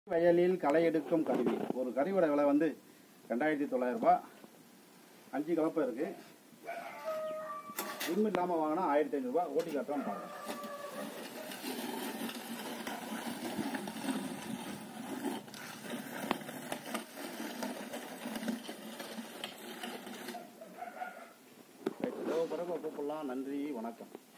வயலில் களை எடுக்கும் கருவி. ஒரு கருவியோட விலை வந்து 2900 ரூபாய். 5 கலப்பை இருக்கு. ரிம் இல்லாமல் வாங்கினா 1500 ரூபாய். ஓட்டி காட்டுறோம் பாருங்க. பிறகு கூப்பிடலாம். நன்றி, வணக்கம்.